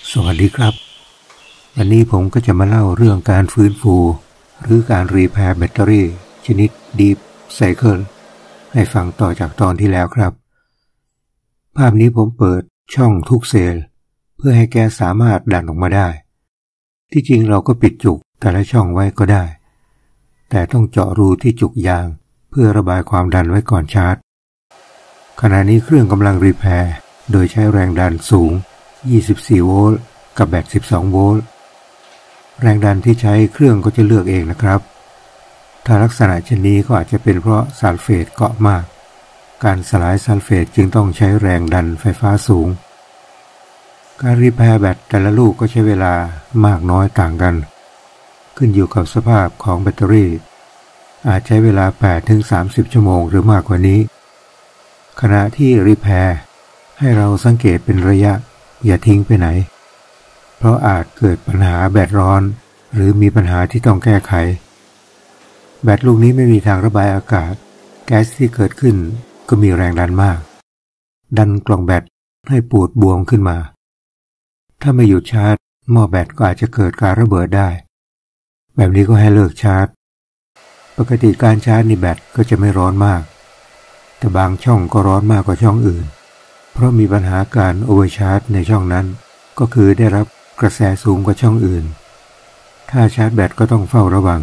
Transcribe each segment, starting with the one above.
สวัสดีครับวันนี้ผมก็จะมาเล่าเรื่องการฟื้นฟูหรือการรีแพร์แบตเตอรี่ชนิด Deep Cycle ให้ฟังต่อจากตอนที่แล้วครับภาพนี้ผมเปิดช่องทุกเซลล์เพื่อให้แก๊สสามารถดันออกมาได้ที่จริงเราก็ปิดจุกแต่ละช่องไว้ก็ได้แต่ต้องเจาะรูที่จุกยางเพื่อระบายความดันไว้ก่อนชาร์จขณะนี้เครื่องกำลังรีแพร์โดยใช้แรงดันสูง24โวลต์กับแบต12โวลต์แรงดันที่ใช้เครื่องก็จะเลือกเองนะครับถ้าลักษณะเช่นนี้ก็อาจจะเป็นเพราะซัลเฟตเกาะมากการสลายซัลเฟตจึงต้องใช้แรงดันไฟฟ้าสูงการรีแพร์แบตแต่ละลูกก็ใช้เวลามากน้อยต่างกันขึ้นอยู่กับสภาพของแบตเตอรี่อาจใช้เวลา 8-30 ชั่วโมงหรือมากกว่านี้ขณะที่รีแพร์ให้เราสังเกตเป็นระยะอย่าทิ้งไปไหนเพราะอาจเกิดปัญหาแบตร้อนหรือมีปัญหาที่ต้องแก้ไขแบตลูกนี้ไม่มีทางระบายอากาศแก๊สที่เกิดขึ้นก็มีแรงดันมากดันกล่องแบตให้ปูดบวมขึ้นมาถ้าไม่หยุดชาร์จหม้อแบตก็อาจจะเกิดการระเบิดได้แบบนี้ก็ให้เลิกชาร์จปกติการชาร์จในแบตก็จะไม่ร้อนมากแต่บางช่องก็ร้อนมากกว่าช่องอื่นเพราะมีปัญหาการโอเวอร์ชาร์จในช่องนั้นก็คือได้รับกระแสสูงกว่าช่องอื่นถ้าชาร์จแบตก็ต้องเฝ้าระวัง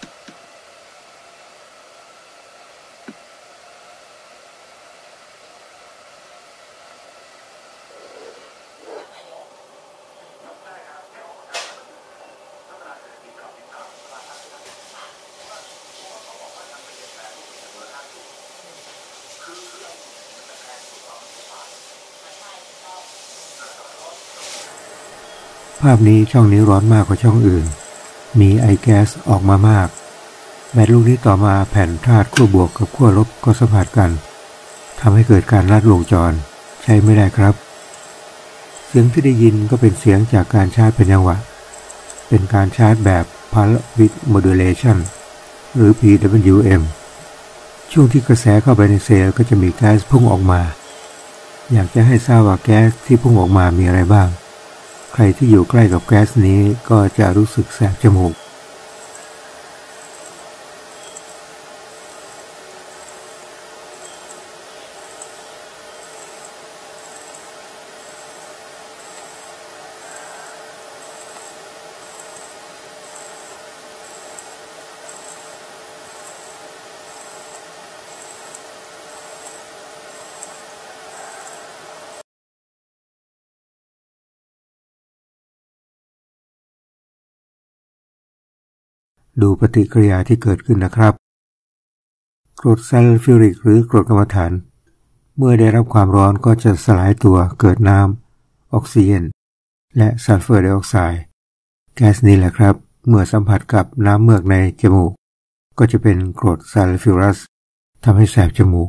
ภาพนี้ช่องนี้ร้อนมากกว่าช่องอื่นมีไอแก๊สออกมามากแบตลูกนี้ต่อมาแผ่นธาตุขั้วบวกกับขั้วลบก็สัมผัสกันทำให้เกิดการลัดวงจรใช้ไม่ได้ครับเสียงที่ได้ยินก็เป็นเสียงจากการชาร์จเป็นจังหวะเป็นการชาร์จแบบ Pulse Width Modulation หรือ PWM ช่วงที่กระแสเข้าไปในเซลล์ก็จะมีแก๊สพุ่งออกมาอยากจะให้ทราบว่าแก๊สที่พุ่งออกมามีอะไรบ้างใครที่อยู่ใกล้กับแก๊สนี้ก็จะรู้สึกแสบจมูกดูปฏิกิริยาที่เกิดขึ้นนะครับกรดซัลฟิวริกหรือกรดกรรมฐานเมื่อได้รับความร้อนก็จะสลายตัวเกิดน้ำออกซิเจนและซัลเฟอร์ไดออกไซด์แก๊สนี้แหละครับเมื่อสัมผัสกับน้ำเมือกในจมูกก็จะเป็นกรดซัลฟิวรัสทำให้แสบจมูก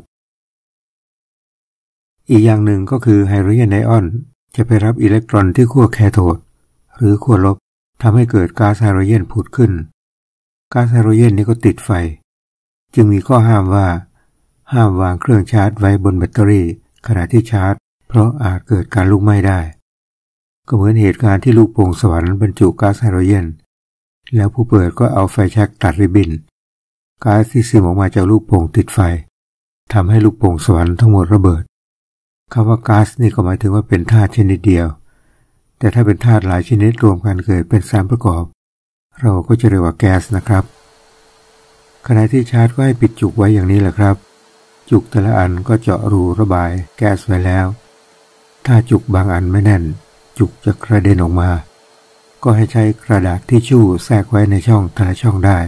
อีกอย่างหนึ่งก็คือไฮโดรเจนไอออนจะไปรับอิเล็กตรอนที่ขั้วแคโทดหรือขั้วลบทำให้เกิดก๊าซไฮโดรเจนผุดขึ้นก๊าซไฮโดรเจนนี้ก็ติดไฟจึงมีข้อห้ามว่าห้ามวางเครื่องชาร์จไว้บนแบตเตอรี่ขณะที่ชาร์จเพราะอาจเกิดการลุกไหม้ได้ก็เหมือนเหตุการณ์ที่ลูกโป่งสวรรค์บรรจุก๊าซไฮโดรเจนแล้วผู้เปิดก็เอาไฟแช็กตัดริบบิ้นก๊าซที่ซึมออกมาจากลูกโป่งติดไฟทำให้ลูกโป่งสวรรค์ทั้งหมดระเบิดคำว่าก๊าซนี่ก็หมายถึงว่าเป็นธาตุชนิดเดียวแต่ถ้าเป็นธาตุหลายชนิดรวมกันเกิดเป็นสารประกอบเราก็จะเรียกว่าแก๊สนะครับขณะที่ชาร์จก็ให้ปิดจุกไว้อย่างนี้แหละครับจุกแต่ละอันก็เจาะรูระบายแก๊สไว้แล้วถ้าจุกบางอันไม่แน่นจุกจะกระเด็นออกมาก็ให้ใช้กระดาษทิชชู่แทรกไว้ในช่องแต่ละช่องได้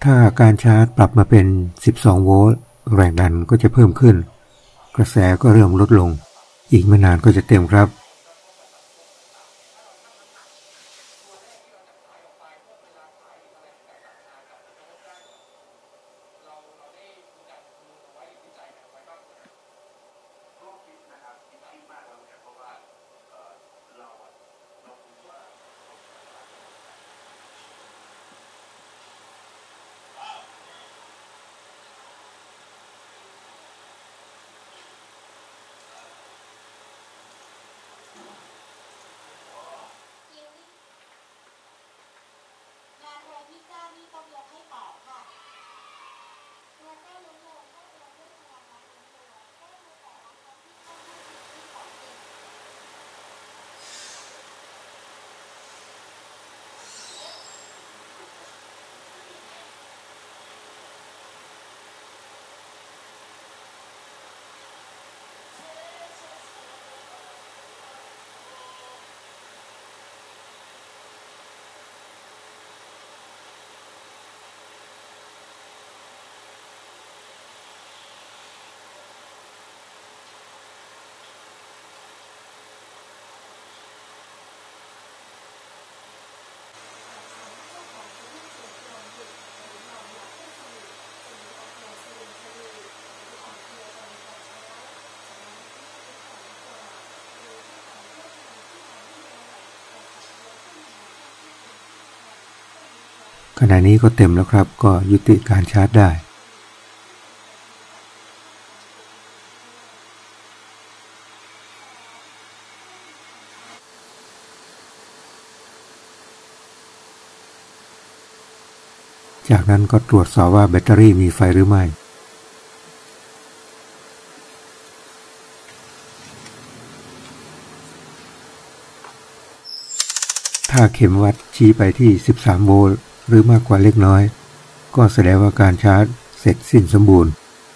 ถ้าการชาร์จปรับมาเป็น12โวลต์แรงดันก็จะเพิ่มขึ้นกระแสก็เริ่มลดลงอีกไม่นานก็จะเต็มครับขณะนี้ก็เต็มแล้วครับก็ยุติการชาร์จได้จากนั้นก็ตรวจสอบว่าแบตเตอรี่มีไฟหรือไม่ถ้าเข็มวัดชี้ไปที่13โวลต์หรือมากกว่าเล็กน้อยก็แสดงว่าการชาร์จเสร็จสิ้นสมบูรณ์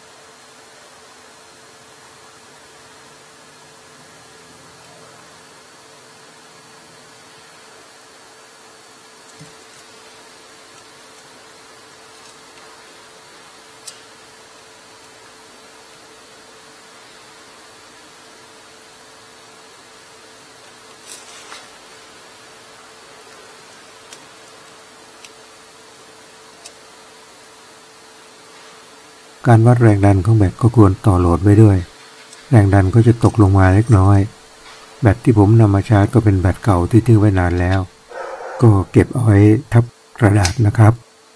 การวัดแรงดันของแบตก็ควรต่อโหลดไว้ด้วยแรงดันก็จะตกลงมาเล็กน้อยแบตที่ผมนำมาชาร์จก็เป็นแบตเก่าที่ทิ้งไว้นานแล้วก็เก็บเอาไว้ทับกระดาษนะครับ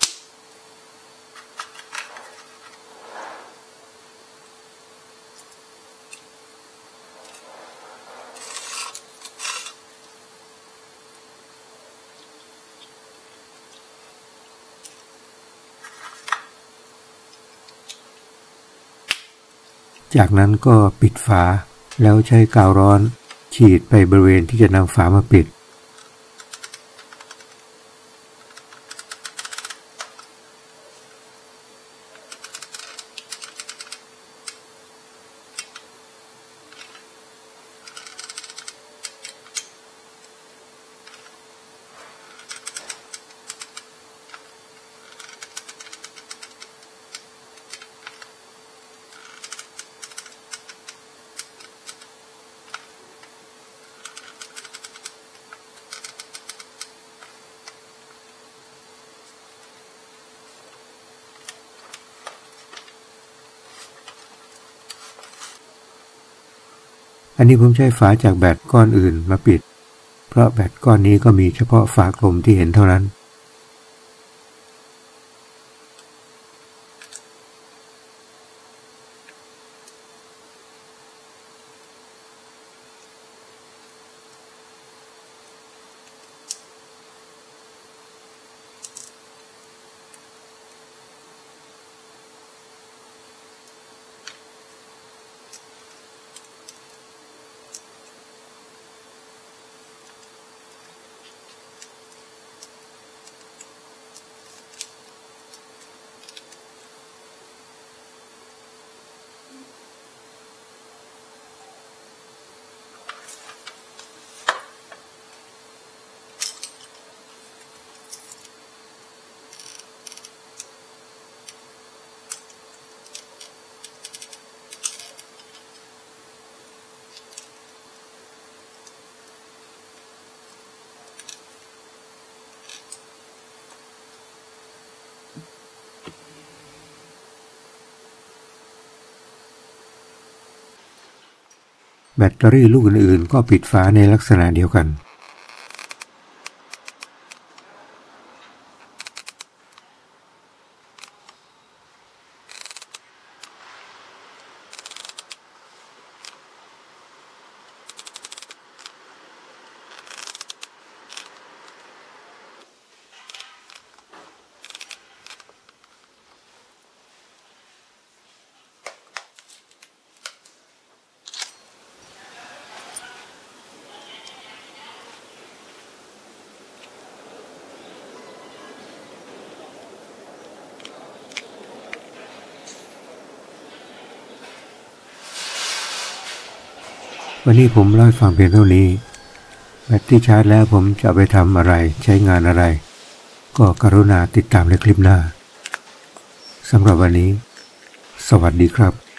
จากนั้นก็ปิดฝาแล้วใช้กาวร้อนฉีดไปบริเวณที่จะนำฝามาปิดอันนี้ผมใช้ฝาจากแบตก้อนอื่นมาปิดเพราะแบตก้อนนี้ก็มีเฉพาะฝากลมที่เห็นเท่านั้นแบตเตอรี่ลูกอื่นๆก็ปิดฝาในลักษณะเดียวกันวันนี้ผมเล่าให้ฟังเพียงเท่านี้แบตที่ชาร์จแล้วผมจะไปทำอะไรใช้งานอะไรก็กรุณาติดตามในคลิปหน้าสำหรับวันนี้สวัสดีครับ